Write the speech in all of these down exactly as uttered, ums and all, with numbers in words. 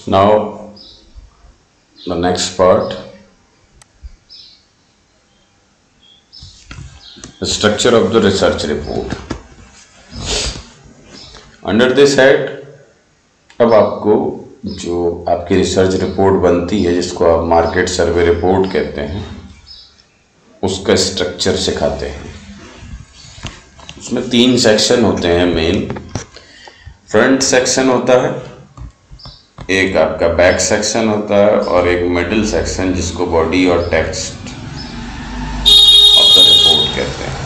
Now the next part, the structure of the research report. Under this head, अब आपको जो आपकी research report बनती है, जिसको आप मार्केट सर्वे रिपोर्ट कहते हैं, उसका स्ट्रक्चर सिखाते हैं। उसमें तीन सेक्शन होते हैं मेन। फ्रंट सेक्शन होता है, एक आपका बैक सेक्शन होता है और एक मिडिल सेक्शन जिसको बॉडी और टेक्स्ट ऑफ द रिपोर्ट कहते हैं।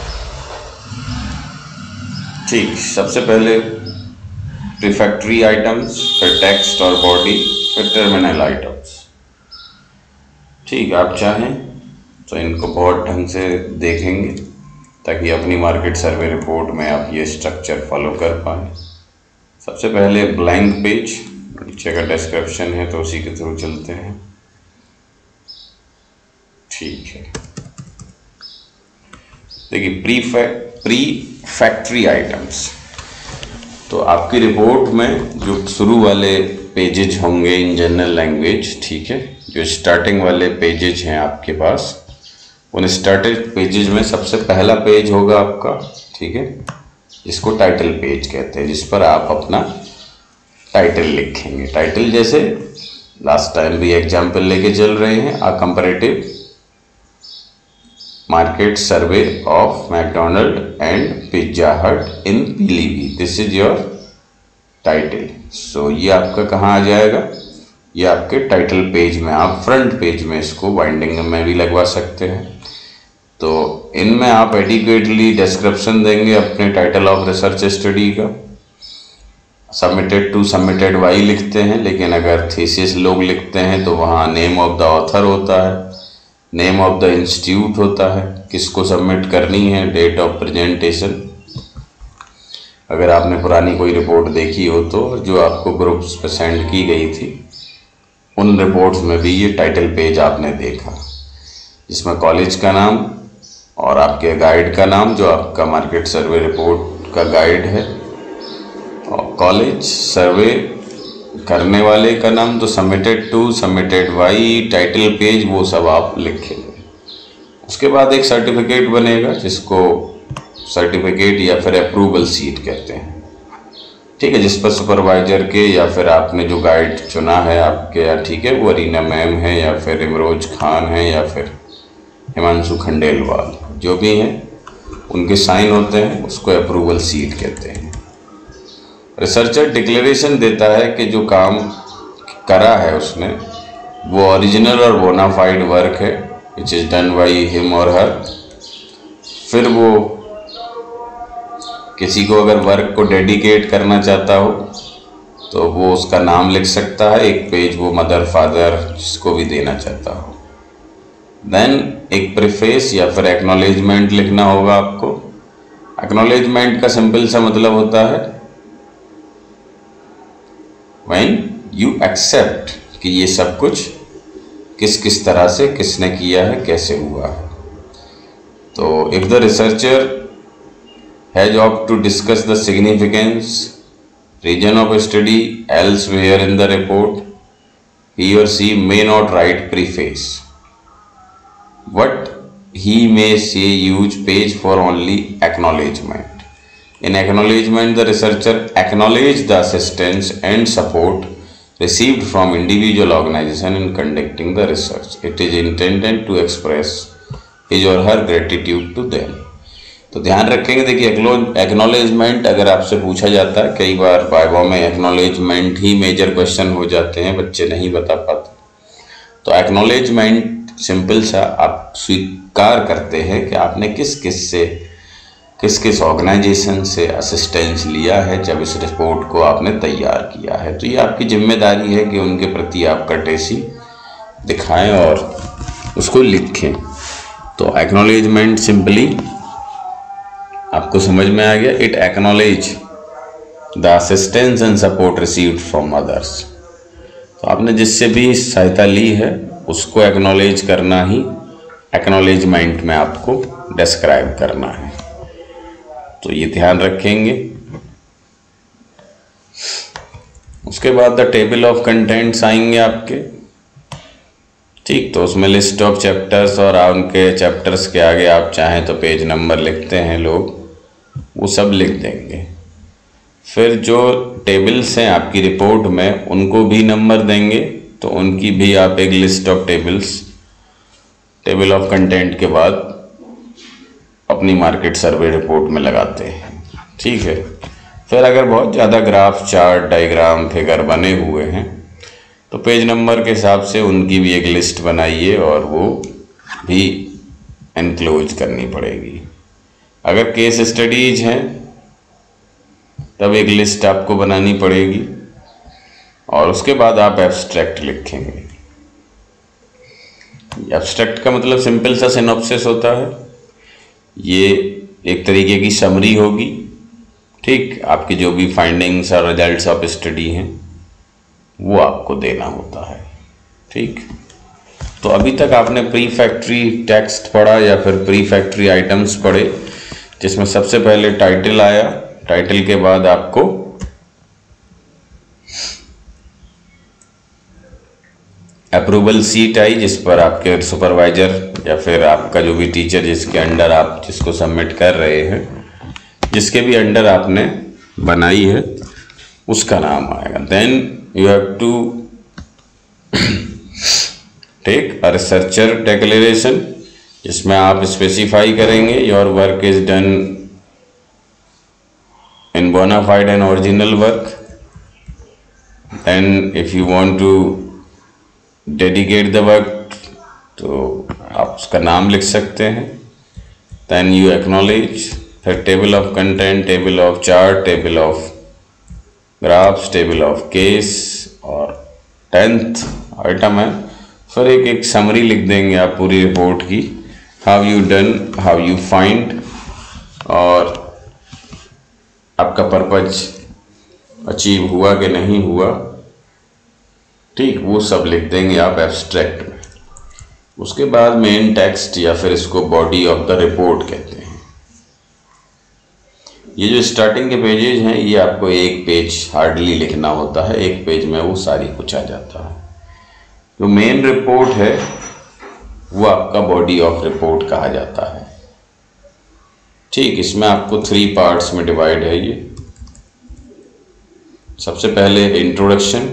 ठीक, सबसे पहले प्रीफैक्टरी आइटम्स, फिर टेक्स्ट और बॉडी, फिर टर्मिनल आइटम्स। ठीक, आप चाहें तो इनको बहुत ढंग से देखेंगे ताकि अपनी मार्केट सर्वे रिपोर्ट में आप ये स्ट्रक्चर फॉलो कर पाएँ। सबसे पहले ब्लैंक पेज, नीचे का डिस्क्रिप्शन है तो उसी के थ्रू चलते हैं। ठीक है, देखिए प्री प्री फैक्ट्री आइटम्स। तो आपकी रिपोर्ट में जो शुरू वाले पेजेज होंगे इन जनरल लैंग्वेज, ठीक है, जो स्टार्टिंग वाले पेजेज हैं आपके पास, उन स्टार्टिंग पेजेज में सबसे पहला पेज होगा आपका, ठीक है, जिसको टाइटल पेज कहते हैं, जिस पर आप अपना टाइटल लिखेंगे। टाइटल जैसे लास्ट टाइम भी एग्जाम्पल लेके चल रहे हैं, a comparative market survey of McDonald and Pizza Hut in Pilibhit, this is your title. So ये आपका कहाँ आ जाएगा, ये आपके टाइटल पेज में। आप फ्रंट पेज में इसको बाइंडिंग में भी लगवा सकते हैं। तो इनमें आप एडिक्वेटली डिस्क्रिप्शन देंगे अपने टाइटल ऑफ रिसर्च स्टडी का। सबमिटेड टू सबमिटेड वाई लिखते हैं, लेकिन अगर थीसिस लोग लिखते हैं तो वहाँ नेम ऑफ द ऑथर होता है, नेम ऑफ द इंस्टीट्यूट होता है, किसको सबमिट करनी है, डेट ऑफ प्रेजेंटेशन। अगर आपने पुरानी कोई रिपोर्ट देखी हो तो जो आपको ग्रुप्स पे सेंड की गई थी, उन रिपोर्ट्स में भी ये टाइटल पेज आपने देखा, जिसमें कॉलेज का नाम और आपके गाइड का नाम, जो आपका मार्केट सर्वे रिपोर्ट का गाइड है, और कॉलेज सर्वे करने वाले का नाम, तो submitted to, submitted by, title page, वो सब आप लिखेंगे। उसके बाद एक सर्टिफिकेट बनेगा जिसको सर्टिफिकेट या फिर अप्रूवल सीट कहते हैं, ठीक है, जिस पर सुपरवाइजर के या फिर आपने जो गाइड चुना है आपके, ठीक है, वो रीना मैम है या फिर इमरोज खान है या फिर हिमांशु खंडेलवाल, जो भी हैं उनके साइन होते हैं, उसको अप्रूवल सीट कहते हैं। रिसर्चर डिक्लेरेशन देता है कि जो काम करा है उसने वो ओरिजिनल और बोनाफाइड वर्क है, which is done by him और हर। फिर वो किसी को अगर वर्क को डेडिकेट करना चाहता हो तो वो उसका नाम लिख सकता है, एक पेज वो मदर फादर जिसको भी देना चाहता हो। देन एक प्रीफेस या फिर एक्नॉलेजमेंट लिखना होगा आपको। एक्नॉलेजमेंट का सिंपल सा मतलब होता है when you accept कि ये सब कुछ किस किस तरह से किसने किया है, कैसे हुआ है। तो if the researcher has opted to discuss the significance region of study elsewhere in the report, he or she may not write preface. What he may say use page for only acknowledgement. In acknowledgement, the researcher acknowledges the assistance and support received from individual organization in conducting the research. It is intended to express his or her gratitude to them. तो ध्यान रखेंगे, देखिए acknowledgement अगर आपसे पूछा जाता है, कई बार वाइवा में एक्नॉलेजमेंट ही मेजर क्वेश्चन हो जाते हैं, बच्चे नहीं बता पाते। तो एक्नॉलेजमेंट सिंपल सा, आप स्वीकार करते हैं कि आपने किस किस से किस किस ऑर्गेनाइजेशन से असिस्टेंस लिया है जब इस रिपोर्ट को आपने तैयार किया है। तो ये आपकी जिम्मेदारी है कि उनके प्रति आप कर्टेसी दिखाएं और उसको लिखें। तो एक्नॉलेजमेंट सिंपली आपको समझ में आ गया, it acknowledge the assistance and support received from others. तो आपने जिससे भी सहायता ली है उसको एक्नॉलेज करना ही एक्नॉलेजमेंट में आपको डिस्क्राइब करना है। तो ये ध्यान रखेंगे। उसके बाद द टेबल ऑफ कंटेंट्स आएंगे आपके, ठीक। तो उसमें लिस्ट ऑफ चैप्टर्स और उनके चैप्टर्स के आगे आप चाहें तो पेज नंबर लिखते हैं लोग, वो सब लिख देंगे। फिर जो टेबल्स हैं आपकी रिपोर्ट में उनको भी नंबर देंगे, तो उनकी भी आप एक list of tables table of content के बाद अपनी मार्केट सर्वे रिपोर्ट में लगाते हैं, ठीक है। फिर अगर बहुत ज़्यादा ग्राफ, चार्ट, डायग्राम, फिगर बने हुए हैं तो पेज नंबर के हिसाब से उनकी भी एक लिस्ट बनाइए और वो भी एनक्लोज करनी पड़ेगी। अगर केस स्टडीज हैं तब एक लिस्ट आपको बनानी पड़ेगी और उसके बाद आप एब्स्ट्रैक्ट लिखेंगे। एब्स्ट्रैक्ट का मतलब सिंपल सा सिनॉप्सिस होता है, ये एक तरीके की समरी होगी, ठीक। आपकी जो भी फाइंडिंग्स और रिजल्ट्स ऑफ स्टडी हैं वो आपको देना होता है, ठीक। तो अभी तक आपने प्री फैक्ट्री टेक्स्ट पढ़ा या फिर प्री फैक्ट्री आइटम्स पढ़े, जिसमें सबसे पहले टाइटल आया, टाइटल के बाद आपको अप्रूवल सीट आई जिस पर आपके सुपरवाइजर या फिर आपका जो भी टीचर जिसके अंडर आप जिसको सबमिट कर रहे हैं, जिसके भी अंडर आपने बनाई है उसका नाम आएगा। Then you have to take a researcher declaration, जिसमें आप स्पेसिफाई करेंगे your work is done in bonafide and original work. Then if you want to dedicate the work तो आप उसका नाम लिख सकते हैं। देन यू एक्नॉलेज, फिर table of content, table of chart, table of graphs, table of case और tenth item है। फिर एक एक समरी लिख देंगे आप पूरी रिपोर्ट की, how you done, how you find, और आपका पर्पज अचीव हुआ कि नहीं हुआ, ठीक, वो सब लिख देंगे आप एब्स्ट्रैक्ट में। उसके बाद मेन टेक्स्ट या फिर इसको बॉडी ऑफ द रिपोर्ट कहते हैं। ये जो स्टार्टिंग के पेजेज हैं ये आपको एक पेज हार्डली लिखना होता है, एक पेज में वो सारी कुछ आ जाता है। जो मेन रिपोर्ट है वो आपका बॉडी ऑफ रिपोर्ट कहा जाता है, ठीक। इसमें आपको थ्री पार्ट्स में डिवाइड है ये। सबसे पहले इंट्रोडक्शन,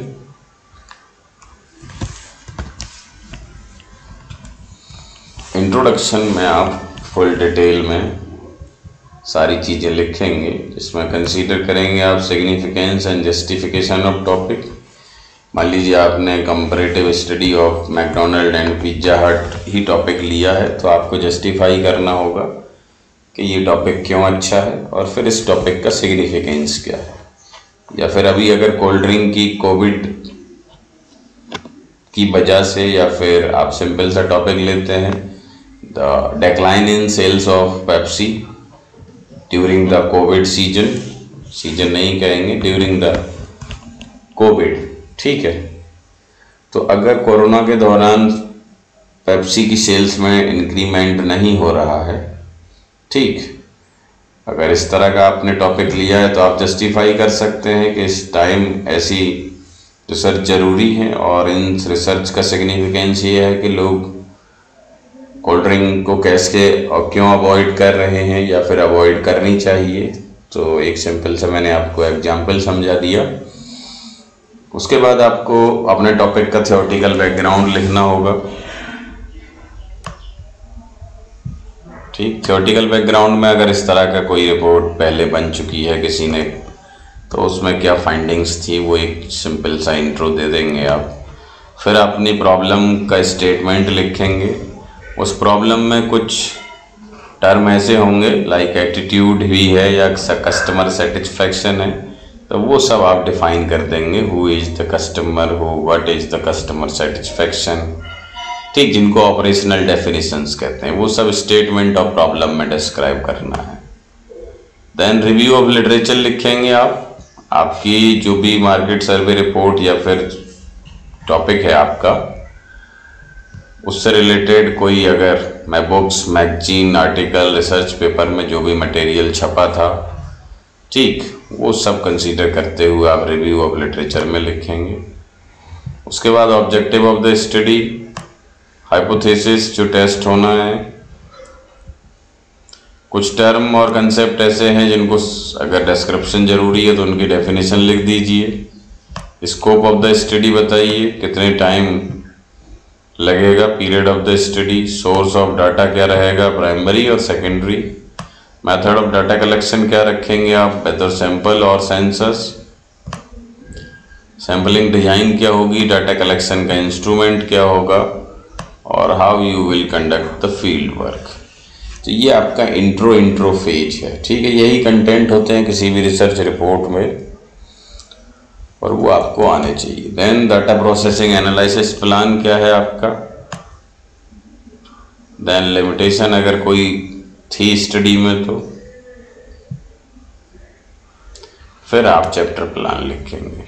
इंट्रोडक्शन में आप फुल डिटेल में सारी चीज़ें लिखेंगे, जिसमें कंसीडर करेंगे आप significance and justification of topic. मान लीजिए आपने comparative study of McDonald and Pizza Hut ही टॉपिक लिया है, तो आपको जस्टिफाई करना होगा कि ये टॉपिक क्यों अच्छा है और फिर इस टॉपिक का सिग्निफिकेंस क्या है। या फिर अभी अगर कोल्ड ड्रिंक की कोविड की वजह से, या फिर आप सिंपल सा टॉपिक लेते हैं the decline in sales of Pepsi during the Covid season, season नहीं कहेंगे, ड्यूरिंग द कोविड, ठीक है। तो अगर कोरोना के दौरान पेप्सी की सेल्स में इंक्रीमेंट नहीं हो रहा है, ठीक, अगर इस तरह का आपने टॉपिक लिया है तो आप जस्टिफाई कर सकते हैं कि इस टाइम ऐसी रिसर्च ज़रूरी है और इन रिसर्च का सिग्निफिकेंस ये है कि लोग कोल्ड ड्रिंक को कैसे और क्यों अवॉइड कर रहे हैं या फिर अवॉइड करनी चाहिए। तो एक सिंपल से मैंने आपको एग्जाम्पल समझा दिया। उसके बाद आपको अपने टॉपिक का थ्योरेटिकल बैकग्राउंड लिखना होगा, ठीक। थ्योरेटिकल बैकग्राउंड में अगर इस तरह का कोई रिपोर्ट पहले बन चुकी है किसी ने, तो उसमें क्या फाइंडिंग्स थी वो एक सिंपल सा इंट्रो दे देंगे आप। फिर अपनी प्रॉब्लम का स्टेटमेंट लिखेंगे। उस प्रॉब्लम में कुछ टर्म ऐसे होंगे लाइक एटीट्यूड भी है या कस्टमर सेटिस्फैक्शन है, तो वो सब आप डिफाइन कर देंगे। Who is the customer, who what is the customer satisfaction, ठीक, जिनको ऑपरेशनल डेफिनेशंस कहते हैं, वो सब स्टेटमेंट ऑफ प्रॉब्लम में डिस्क्राइब करना है। देन रिव्यू ऑफ लिटरेचर लिखेंगे आप। आपकी जो भी मार्केट सर्वे रिपोर्ट या फिर टॉपिक है आपका, उससे रिलेटेड कोई अगर मैं books, magazine, article, research paper में जो भी मटेरियल छपा था, ठीक, वो सब कंसीडर करते हुए आप रिव्यू ऑफ लिटरेचर में लिखेंगे। उसके बाद objective of the study, hypothesis जो टेस्ट होना है। कुछ टर्म और कंसेप्ट ऐसे हैं जिनको अगर डिस्क्रिप्शन जरूरी है तो उनकी डेफिनेशन लिख दीजिए। स्कोप ऑफ द स्टडी बताइए, कितने टाइम लगेगा, period of the study, source of data क्या रहेगा, प्राइमरी और secondary, method of data collection क्या रखेंगे आप, वेदर सैंपल और सेंसस, सैम्पलिंग डिजाइन क्या होगी, डाटा कलेक्शन का इंस्ट्रूमेंट क्या होगा, और how you will conduct the field work. तो ये आपका इंट्रो इंट्रो फेज है, ठीक है। यही कंटेंट होते हैं किसी भी रिसर्च रिपोर्ट में और वो आपको आने चाहिए। Then data processing analysis plan क्या है आपका। देन लिमिटेशन अगर कोई थी स्टडी में तो फिर आप चैप्टर प्लान लिखेंगे,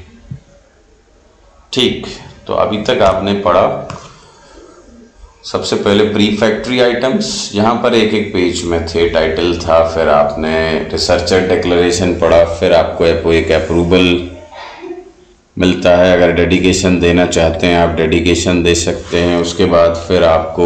ठीक। तो अभी तक आपने पढ़ा सबसे पहले प्रीफैक्टरी आइटम्स, यहाँ पर एक एक पेज में थे, टाइटल था, फिर आपने रिसर्चर डिक्लेरेशन पढ़ा, फिर आपको एक अप्रूवल मिलता है, अगर डेडिकेशन देना चाहते हैं आप डेडिकेशन दे सकते हैं। उसके बाद फिर आपको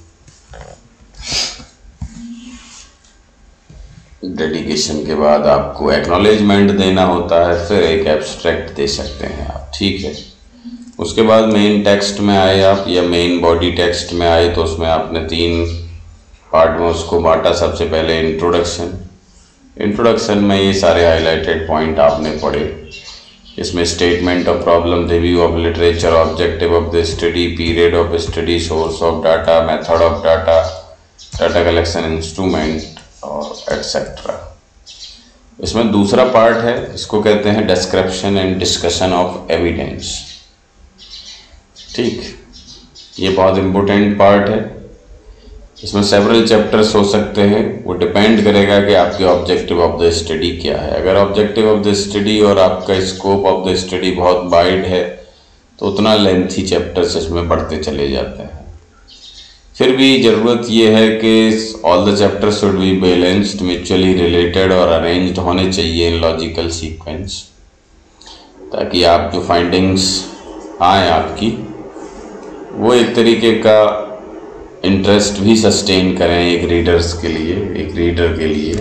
डेडिकेशन के बाद आपको एक्नॉलेजमेंट देना होता है, फिर एक एब्स्ट्रैक्ट दे सकते हैं आप, ठीक है। उसके बाद मेन टेक्स्ट में आए आप या मेन बॉडी टेक्स्ट में आए तो उसमें आपने तीन पार्ट में उसको बांटा। सबसे पहले इंट्रोडक्शन, इंट्रोडक्शन में ये सारे हाईलाइटेड पॉइंट आपने पढ़े। इसमें statement of problem, review of literature, objective of the study, period of study, source of data, method of data, data collection instrument और एटसेट्रा। इसमें दूसरा पार्ट है, इसको कहते हैं description and discussion of evidence, ठीक। ये बहुत इम्पोर्टेंट पार्ट है। इसमें सेवरल चैप्टर्स हो सकते हैं, वो डिपेंड करेगा कि आपके ऑब्जेक्टिव ऑफ द स्टडी क्या है। अगर ऑब्जेक्टिव ऑफ द स्टडी और आपका स्कोप ऑफ द स्टडी बहुत वाइड है तो उतना लेंथी चैप्टर्स इसमें बढ़ते चले जाते हैं। फिर भी ज़रूरत ये है कि all the chapters should be balanced, mutually related और अरेंज्ड होने चाहिए इन लॉजिकल सीक्वेंस, ताकि आप जो फाइंडिंग्स आए आपकी वो एक तरीके का इंटरेस्ट भी सस्टेन करें एक रीडर्स के लिए, एक रीडर के लिए।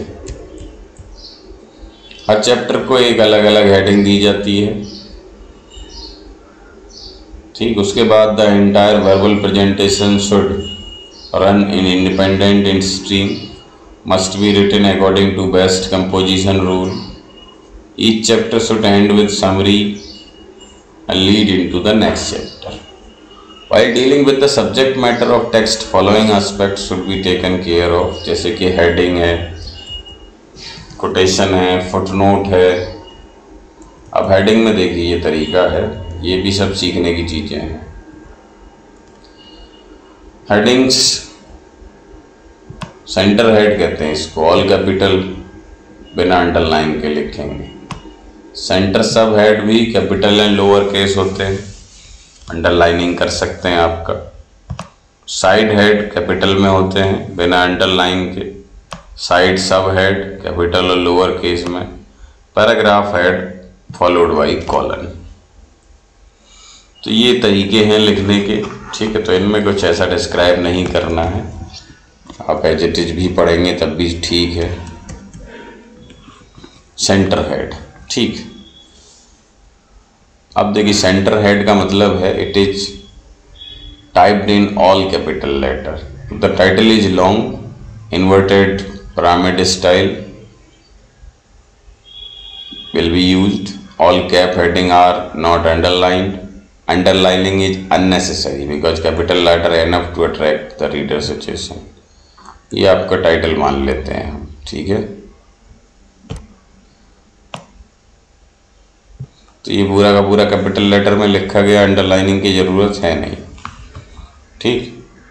हर चैप्टर को एक अलग अलग हेडिंग दी जाती है, ठीक। उसके बाद the entire verbal presentation should run in independent in stream, must be written according to best composition rule, each chapter should end with summary and lead into the next chapter. While dealing with the subject matter of text, following aspects should be taken care of, जैसे कि heading है, quotation है, footnote है। अब heading में देखिए ये तरीका है, ये भी सब सीखने की चीज़ें हैं। हेडिंग्स सेंटर हेड कहते हैं इसको, ऑल कैपिटल बिना अंडरलाइन के लिखेंगे। सेंटर सब हेड भी कैपिटल एंड लोअर केस होते हैं, अंडरलाइनिंग कर सकते हैं आपका। साइड हेड कैपिटल में होते हैं बिना अंडरलाइन के, साइड सब हेड कैपिटल और लोअर केस में, paragraph head followed by colon. तो ये तरीके हैं लिखने के, ठीक है। तो इनमें कुछ ऐसा डिस्क्राइब नहीं करना है, आप एज इट इज भी पढ़ेंगे तब भी ठीक है। सेंटर हेड, ठीक। अब देखिए सेंटर हेड का मतलब है it is typed in all capital letter. The title is long, inverted pyramid style will be used. All cap heading are not underlined. Underlining is unnecessary because capital letter enough to attract the reader's attention. ये आपका title मान लेते हैं हम, ठीक है। तो ये पूरा का पूरा कैपिटल लेटर में लिखा गया, अंडरलाइनिंग की जरूरत है नहीं, ठीक।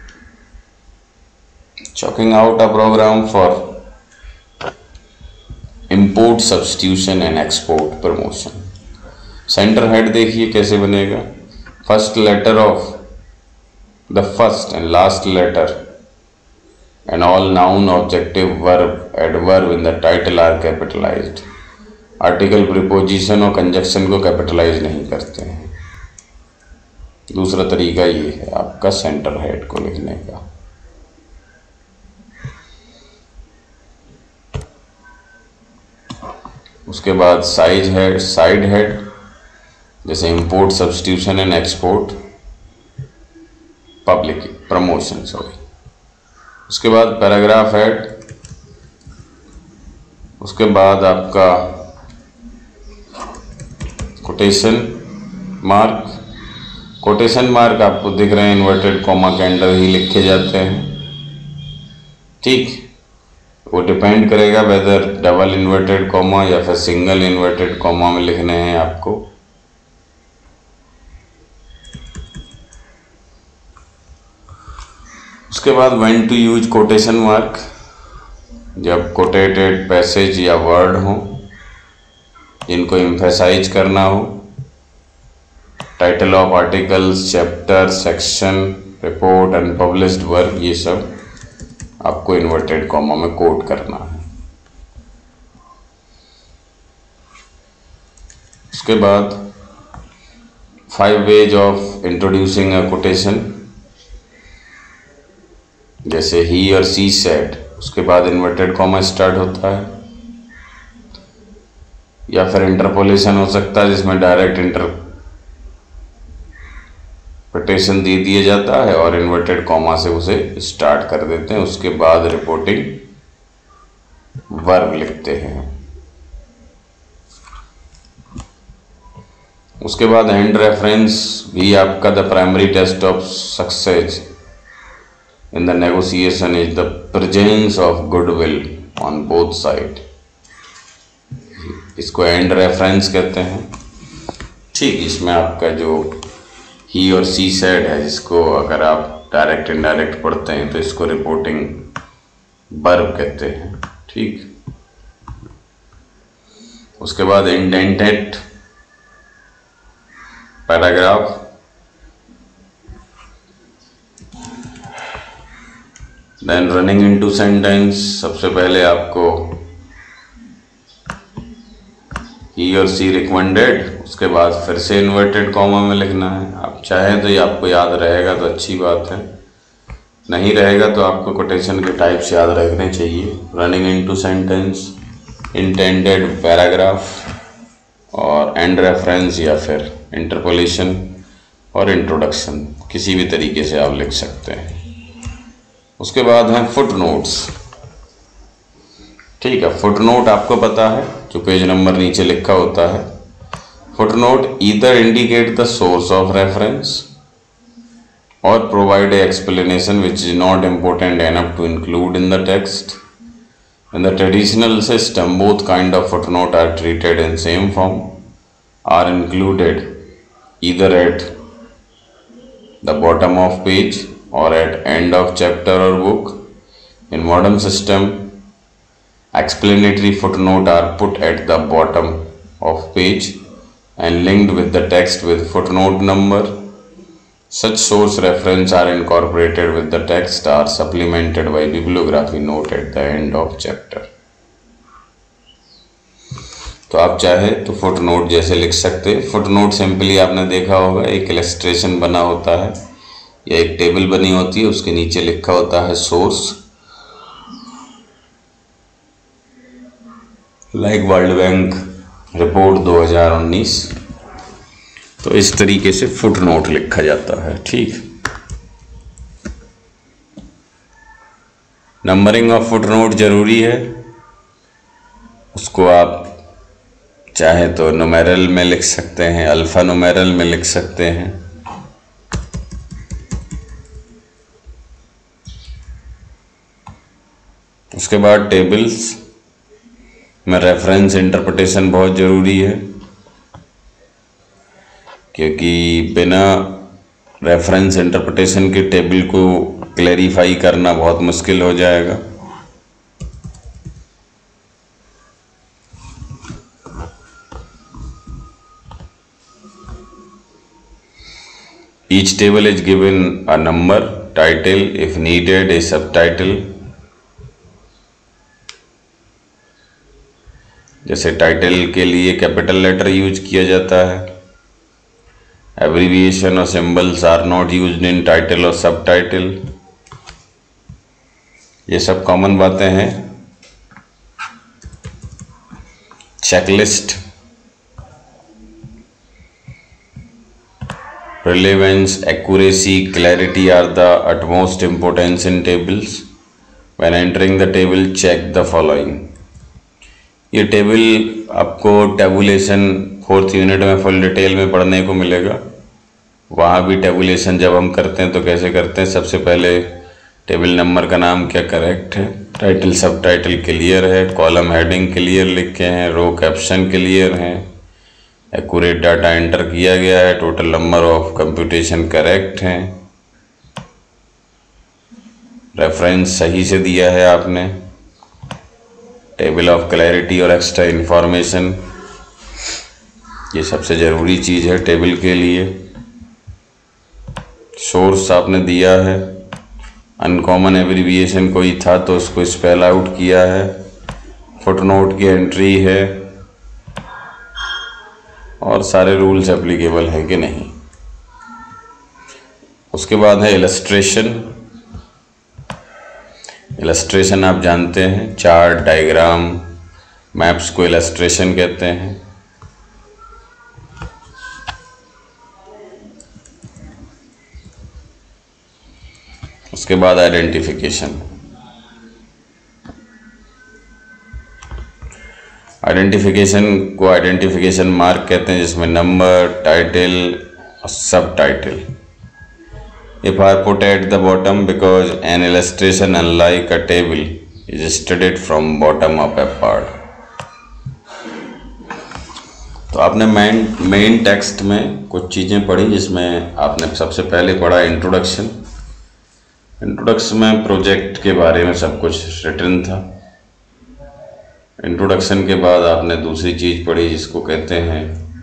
Chalking out a programme for import substitution and export promotion. Centre head देखिए कैसे बनेगा। First letter of the first and last letter and all noun objective verb adverb in the title are capitalised. Article, preposition और conjunction को capitalise नहीं करते हैं। दूसरा तरीका ये है आपका सेंटर हेड को लिखने का। उसके बाद साइज हेड, साइड हेड, जैसे import, substitution and export, public promotion, sorry. उसके बाद पैराग्राफ हेड, उसके बाद आपका कोटेशन मार्क। कोटेशन मार्क आपको दिख रहे हैं इन्वर्टेड कॉमा के अंडर ही लिखे जाते हैं, ठीक। वो डिपेंड करेगा वेदर डबल इन्वर्टेड कॉमा या फिर सिंगल इन्वर्टेड कॉमा में लिखने हैं आपको। उसके बाद when to use quotation mark, जब कोटेटेड पैसेज या वर्ड हो जिनको एम्फेसाइज करना हो, title of articles, chapter, section, report, unpublished work, ये सब आपको इन्वर्टेड कॉमा में कोट करना है। उसके बाद five ways of introducing a quotation, जैसे ही और सी सेड, उसके बाद इन्वर्टेड कॉमा स्टार्ट होता है, या फिर इंटरपोलेशन हो सकता है जिसमें डायरेक्ट इंटरप्रिटेशन दे दिया जाता है और इन्वर्टेड कॉमा से उसे स्टार्ट कर देते हैं। उसके बाद रिपोर्टिंग वर्ब लिखते हैं। उसके बाद एंड रेफरेंस भी आपका the primary test of success in the negotiation is the presence of goodwill on both side. इसको एंड रेफरेंस कहते हैं, ठीक। इसमें आपका जो ही और सी सेड है, जिसको अगर आप डायरेक्ट इनडायरेक्ट पढ़ते हैं तो इसको रिपोर्टिंग वर्ब कहते हैं, ठीक। उसके बाद indented paragraph, then running into sentence. सबसे पहले आपको ही और सी रिकमेंडेड, उसके बाद फिर से इन्वर्टेड कॉमा में लिखना है। आप चाहें तो ये आपको याद रहेगा तो अच्छी बात है, नहीं रहेगा तो आपको कोटेशन के टाइप्स याद रखने चाहिए। Running into sentence, intended paragraph और एंड रेफरेंस या फिर इंटरपोलेशन और इंट्रोडक्शन, किसी भी तरीके से आप लिख सकते हैं। उसके बाद हैं फुट नोट्स, ठीक है। फुट नोट आपको पता है, जो पेज नंबर नीचे लिखा होता है। Foot note either indicate the source of reference और provide a explanation which is not important enough to include in the text. In the traditional system, both kind of footnote are treated in same form, are included either at the bottom of page or at end of chapter or book. In modern system, explanatory footnote are put at the bottom of page and linked with the text with footnote number. Such source reference are incorporated with the text are supplemented by bibliography note at the end of chapter. तो आप चाहे तो foot note जैसे लिख सकते हैं। Foot note simply आपने देखा होगा, एक इलस्ट्रेशन बना होता है या एक टेबल बनी होती है, उसके नीचे लिखा होता है source, like World Bank report दो हज़ार उन्नीस। तो इस तरीके से फुट नोट लिखा जाता है, ठीक। नंबरिंग ऑफ फुट नोट जरूरी है, उसको आप चाहे तो नुमेरल में लिख सकते हैं, अल्फा नुमेरल में लिख सकते हैं। उसके बाद टेबल्स में रेफरेंस इंटरप्रिटेशन बहुत ज़रूरी है, क्योंकि बिना रेफरेंस इंटरप्रिटेशन के टेबल को क्लैरिफाई करना बहुत मुश्किल हो जाएगा। Each table is given a number, title, if needed a subtitle. जैसे टाइटल के लिए कैपिटल लेटर यूज किया जाता है, एब्रीविएशन और symbols are not used in title और सब टाइटल, ये सब कॉमन बातें हैं। Checklist, relevance, accuracy, clarity are the utmost importance in tables. When entering the table, check the following. ये टेबल आपको टेबुलेशन फोर्थ यूनिट में full detail में पढ़ने को मिलेगा। वहाँ भी टेबुलेशन जब हम करते हैं तो कैसे करते हैं, सबसे पहले टेबल नंबर का नाम क्या करेक्ट है, टाइटल सब टाइटल क्लियर है, कॉलम हेडिंग क्लियर लिखे हैं, रो कैप्शन क्लियर हैं, एक्यूरेट डाटा एंटर किया गया है, total number of computation correct हैं, रेफरेंस सही से दिया है आपने, टेबल ऑफ क्लैरिटी और एक्स्ट्रा इंफॉर्मेशन, ये सबसे ज़रूरी चीज़ है टेबल के लिए, सोर्स आपने दिया है, अनकॉमन एब्रीविएशन कोई था तो उसको स्पेल आउट किया है, फुटनोट की एंट्री है, और सारे रूल्स एप्लीकेबल है कि नहीं। उसके बाद है इलस्ट्रेशन। इलस्ट्रेशन आप जानते हैं, चार्ट, डायग्राम, मैप्स को इलस्ट्रेशन कहते हैं। उसके बाद आइडेंटिफिकेशन। आइडेंटिफिकेशन को आइडेंटिफिकेशन मार्क कहते हैं, जिसमें नंबर, टाइटल और subtitle. If are put at the bottom because an illustration unlike a table is studied from bottom up upward. तो आपने मेन मेन टेक्स्ट में कुछ चीज़ें पढ़ी, जिसमें आपने सबसे पहले पढ़ा इंट्रोडक्शन। इंट्रोडक्शन में प्रोजेक्ट के बारे में सब कुछ रिटन था। इंट्रोडक्शन के बाद आपने दूसरी चीज़ पढ़ी जिसको कहते हैं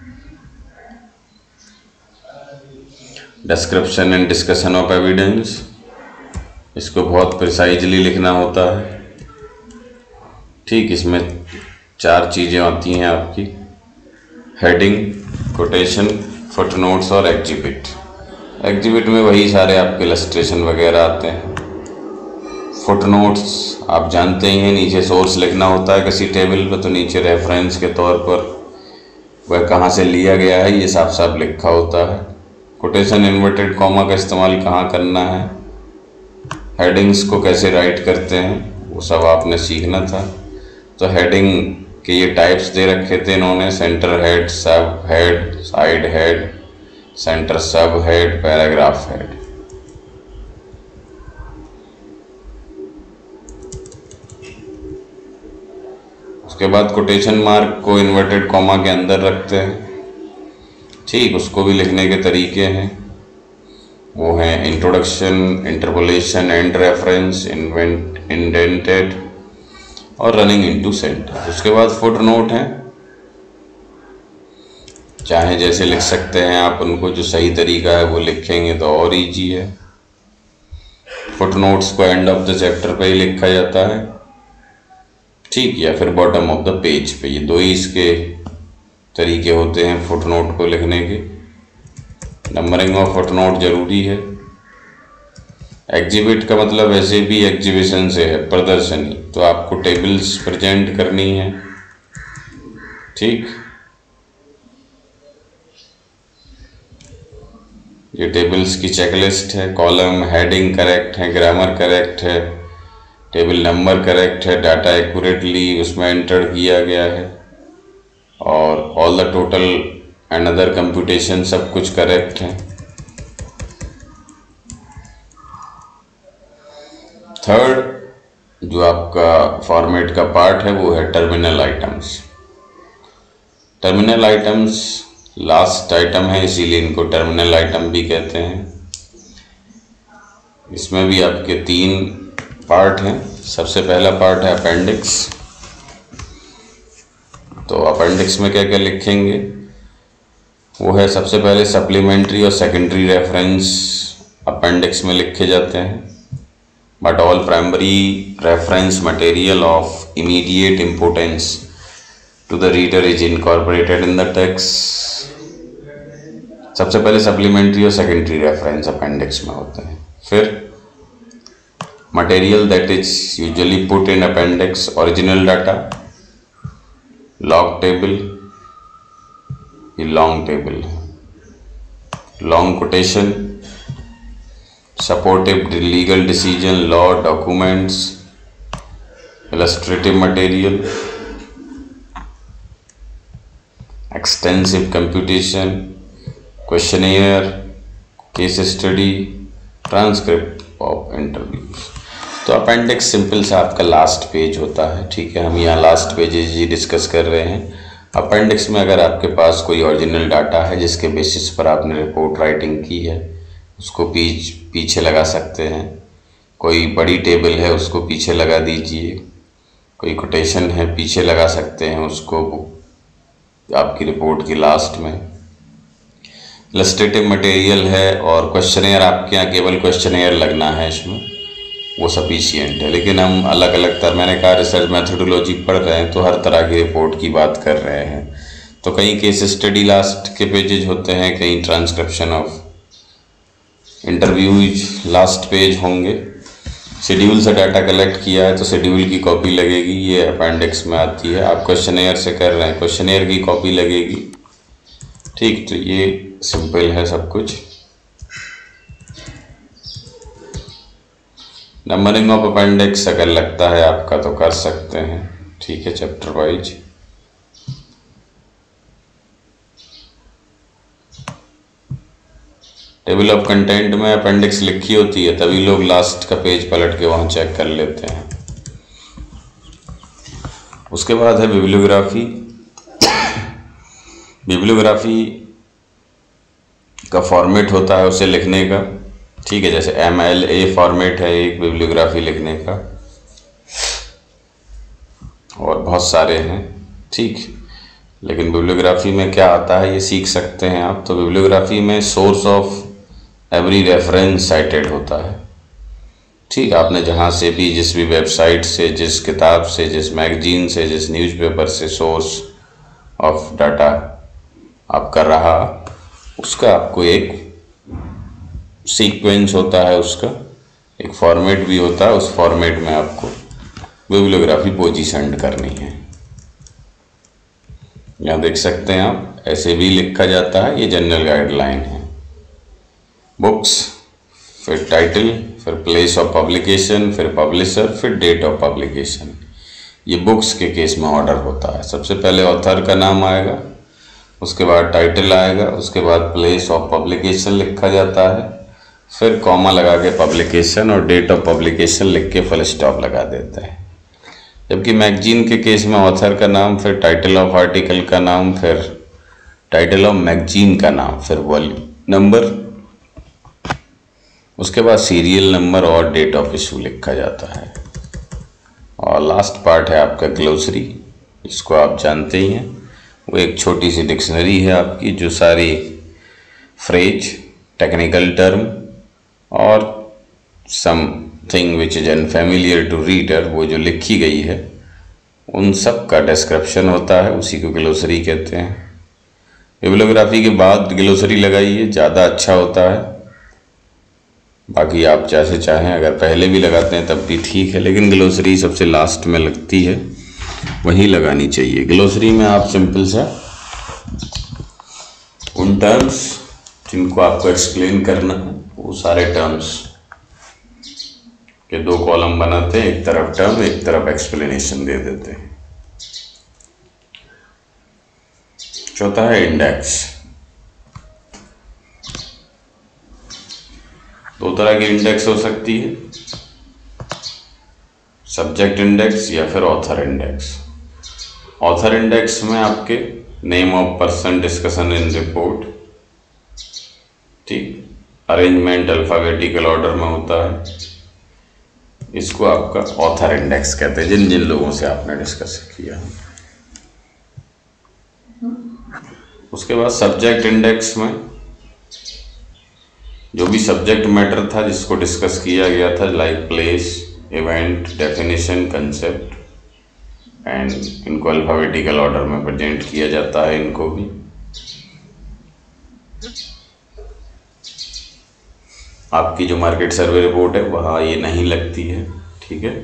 description and discussion of evidence. इसको बहुत प्रिसाइजली लिखना होता है। ठीक, इसमें चार चीज़ें आती हैं आपकी, हेडिंग, कोटेशन, फुटनोट्स और एग्जिबिट। एग्जिबिट में वही सारे आपके इलस्ट्रेशन वगैरह आते हैं। फुटनोट्स आप जानते ही हैं, नीचे सोर्स लिखना होता है किसी टेबल पर, तो नीचे रेफरेंस के तौर पर वह कहाँ से लिया गया है ये साफ साफ लिखा होता है। कोटेशन, इन्वर्टेड कॉमा का इस्तेमाल कहाँ करना है, हेडिंग्स को कैसे राइट करते हैं वो सब आपने सीखना था। तो हेडिंग के ये टाइप्स दे रखे थे इन्होंने, centre head, sub head, side head, centre sub head, paragraph head. उसके बाद कोटेशन मार्क को इन्वर्टेड कॉमा के अंदर रखते हैं। ठीक, उसको भी लिखने के तरीके हैं, वो हैं introduction, interpolation, end reference, invent, indented और रनिंग इनटू सेंटर। उसके बाद फुट नोट है, चाहे जैसे लिख सकते हैं आप उनको, जो सही तरीका है वो लिखेंगे तो और इजी है। फुट नोट्स को एंड ऑफ द चैप्टर पे ही लिखा जाता है, ठीक, या फिर बॉटम ऑफ द पेज पे। ये दो ही इसके तरीके होते हैं फुट नोट को लिखने के। नंबरिंग ऑफ फुट नोट जरूरी है। एग्जिबिट का मतलब वैसे भी एग्जीबिशन से है, प्रदर्शनी, तो आपको टेबल्स प्रेजेंट करनी है। ठीक, ये टेबल्स की चेकलिस्ट है। कॉलम हेडिंग करेक्ट है, ग्रामर करेक्ट है, टेबल नंबर करेक्ट है, डाटा एक्यूरेटली उसमें एंटर किया गया है, और all the total and other computation सब कुछ करेक्ट है। थर्ड जो आपका फॉर्मेट का पार्ट है वो है terminal items. Terminal items last item है, इसीलिए इनको टर्मिनल आइटम भी कहते हैं। इसमें भी आपके तीन पार्ट हैं। सबसे पहला पार्ट है अपेंडिक्स। तो अपेंडिक्स में क्या क्या लिखेंगे वो है, सबसे पहले सप्लीमेंट्री और सेकेंडरी रेफरेंस अपेंडिक्स में लिखे जाते हैं। But all primary reference material of immediate importance to the reader is incorporated in the text. सबसे पहले सप्लीमेंट्री और सेकेंडरी रेफरेंस अपेंडिक्स में होते हैं। फिर material that is usually put in appendix, original data, log table, ये long table, long quotation, supportive legal decision, law documents, illustrative material, extensive computation, questionnaire, case study, transcript of interviews। तो appendix simple से आपका last page होता है, ठीक है। हम यहाँ लास्ट पेजेज ही डिस्कस कर रहे हैं। अपेंडिक्स में अगर आपके पास कोई ओरिजिनल डाटा है जिसके बेसिस पर आपने रिपोर्ट राइटिंग की है, उसको पीछ पीछे लगा सकते हैं। कोई बड़ी टेबल है उसको पीछे लगा दीजिए, कोई कोटेशन है पीछे लगा सकते हैं उसको आपकी रिपोर्ट की लास्ट में। इलस्ट्रेटिव मटेरियल है और क्वेश्चनेयर, आपके यहाँ केवल क्वेश्चनेयर लगना है इसमें, वो सफिशिएंट है। लेकिन हम अलग अलग तरह, मैंने कहा रिसर्च मेथोडोलॉजी पढ़ रहे हैं तो हर तरह की रिपोर्ट की बात कर रहे हैं। तो कहीं केस स्टडी लास्ट के पेजेज होते हैं, कहीं transcription of interviews last page होंगे। शेड्यूल से डाटा कलेक्ट किया है तो शेड्यूल की कॉपी लगेगी, ये अपेंडिक्स में आती है। आप क्वेश्चनेयर से कर रहे हैं, क्वेश्चनेयर की कॉपी लगेगी, ठीक। तो ये सिंपल है सब कुछ। नंबरिंग ऑफ अपेंडिक्स अगर लगता है आपका तो कर सकते हैं, ठीक है, chapter wise. Table of content में अपेंडिक्स लिखी होती है, तभी लोग लास्ट का पेज पलट के वहाँ चेक कर लेते हैं। उसके बाद है बिब्लियोग्राफी। बिब्लियोग्राफी का फॉर्मेट होता है उसे लिखने का, ठीक है। जैसे एम एल ए फॉर्मेट है एक बिब्लियोग्राफी लिखने का, और बहुत सारे हैं, ठीक। लेकिन बिब्लियोग्राफी में क्या आता है ये सीख सकते हैं आप। तो बिब्लियोग्राफी में source of every reference cited होता है, ठीक। आपने जहाँ से भी, जिस भी वेबसाइट से, जिस किताब से, जिस मैगजीन से, जिस न्यूज़पेपर से सोर्स ऑफ डाटा आपका रहा, उसका आपको एक सीक्वेंस होता है, उसका एक फॉर्मेट भी होता है। उस फॉर्मेट में आपको बिब्लियोग्राफी पोजीशन करनी है। यहाँ देख सकते हैं आप, ऐसे भी लिखा जाता है, ये जनरल गाइडलाइन है। बुक्स, फिर टाइटल, फिर प्लेस ऑफ पब्लिकेशन, फिर पब्लिशर, फिर डेट ऑफ पब्लिकेशन। ये बुक्स के केस में ऑर्डर होता है। सबसे पहले ऑथर का नाम आएगा, उसके बाद टाइटल आएगा, उसके बाद प्लेस ऑफ पब्लिकेशन लिखा जाता है, फिर कॉमा लगा के पब्लिकेशन और डेट ऑफ पब्लिकेशन लिख के फुल स्टॉप लगा देता है। जबकि मैगजीन के केस में ऑथर का नाम, फिर टाइटल ऑफ आर्टिकल का नाम, फिर टाइटल ऑफ मैगजीन का नाम, फिर वॉल्यूम नंबर, उसके बाद सीरियल नंबर और डेट ऑफ इशू लिखा जाता है। और लास्ट पार्ट है आपका ग्लोसरी, इसको आप जानते ही हैं। वो एक छोटी सी डिक्शनरी है आपकी, जो सारी फ्रेज, टेक्निकल टर्म और something which is unfamiliar to reader, वो जो लिखी गई है उन सब का डिस्क्रिप्शन होता है, उसी को ग्लोसरी कहते हैं। बिब्लियोग्राफी के बाद ग्लोसरी लगाइए, ज़्यादा अच्छा होता है। बाकी आप जैसे चाहें, अगर पहले भी लगाते हैं तब भी ठीक है, लेकिन ग्लोसरी सबसे लास्ट में लगती है, वही लगानी चाहिए। ग्लोसरी में आप सिंपल सा उन टर्म्स जिनको आपको एक्सप्लेन करना है, वो सारे टर्म्स के दो कॉलम बनाते हैं, एक तरफ टर्म, एक तरफ एक्सप्लेनेशन दे देते हैं। चौथा है इंडेक्स। दो तरह की इंडेक्स हो सकती है, सब्जेक्ट इंडेक्स या फिर ऑथर इंडेक्स। ऑथर इंडेक्स में आपके name of person, discussion in report, ठीक, अरेंजमेंट अल्फाबेटिकल ऑर्डर में होता है। इसको आपका ऑथर इंडेक्स कहते हैं, जिन जिन लोगों से आपने डिस्कस किया। उसके बाद सब्जेक्ट इंडेक्स में जो भी सब्जेक्ट मैटर था जिसको डिस्कस किया गया था, like place, event, definition, concept, and इनको अल्फ़ाबेटिकल ऑर्डर में प्रेजेंट किया जाता है इनको भी। आपकी जो मार्केट सर्वे रिपोर्ट है वहाँ ये नहीं लगती है, ठीक है।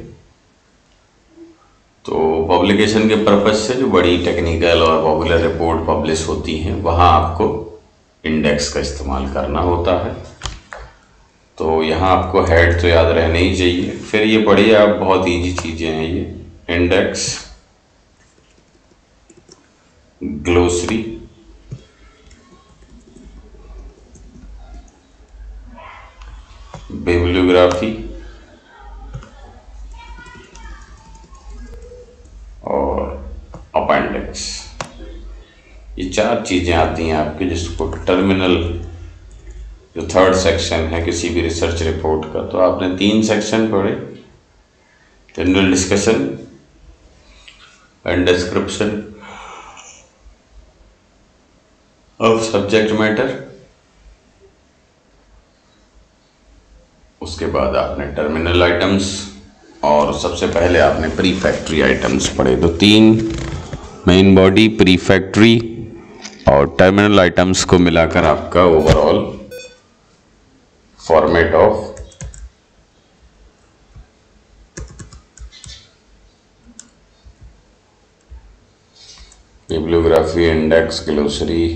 तो पब्लिकेशन के पर्पज से जो बड़ी टेक्निकल और पॉपुलर रिपोर्ट पब्लिश होती हैं वहाँ आपको इंडेक्स का इस्तेमाल करना होता है। तो यहाँ आपको हेड तो याद रहने ही चाहिए। फिर ये पढ़िए आप, बहुत इजी चीज़ें हैं ये। इंडेक्स, ग्लोसरी, बिब्लियोग्राफी और अपेंडिक्स, ये चार चीज़ें आती हैं आपकी, जिसको टर्मिनल जो थर्ड सेक्शन है किसी भी रिसर्च रिपोर्ट का। तो आपने तीन सेक्शन पढ़े, general discussion and description of subject matter, उसके बाद आपने टर्मिनल आइटम्स और सबसे पहले आपने प्रीफैक्टरी आइटम्स पढ़े। तो तीन मेन बॉडी, प्रीफैक्टरी और टर्मिनल आइटम्स को मिलाकर आपका overall format of bibliography, index, glossary,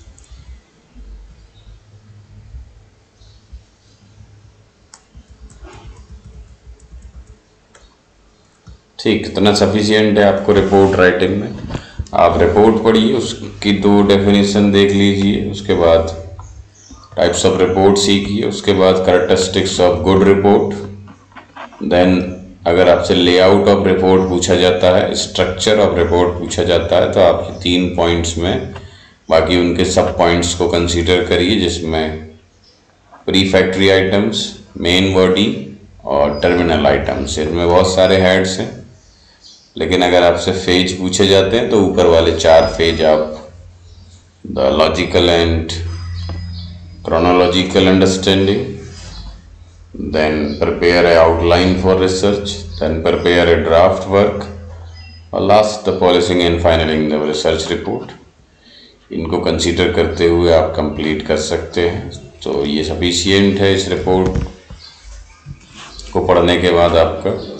ठीक, इतना सफिशियंट है आपको रिपोर्ट राइटिंग में। आप रिपोर्ट पढ़िए, उसकी दो डेफिनेशन देख लीजिए, उसके बाद टाइप्स ऑफ रिपोर्ट सीखिए, उसके बाद characteristics of good report. Then अगर आपसे लेआउट ऑफ रिपोर्ट पूछा जाता है, स्ट्रक्चर ऑफ रिपोर्ट पूछा जाता है, तो आप ये तीन पॉइंट्स में बाकी उनके सब पॉइंट्स को कंसीडर करिए, जिसमें प्रीफैक्टरी आइटम्स, मेन बॉडी और टर्मिनल आइटम्स। इनमें बहुत सारे हेड्स हैं, लेकिन अगर आपसे फेज पूछे जाते हैं तो ऊपर वाले चार फेज आप the logical and chronological understanding, then prepare a outline for research, then prepare a draft work, और last the polishing and filing the research report। इनको कंसीडर करते हुए आप कंप्लीट कर सकते हैं। तो ये सफिशिएंट है इस रिपोर्ट को पढ़ने के बाद आपका।